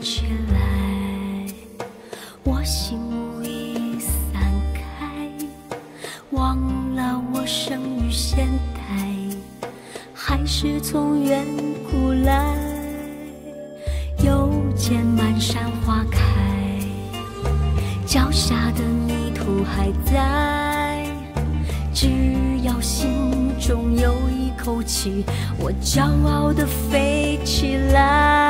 起来，我心无意散开，忘了我生于现代，还是从远古来。又见满山花开，脚下的泥土还在，只要心中有一口气，我骄傲地飞起来。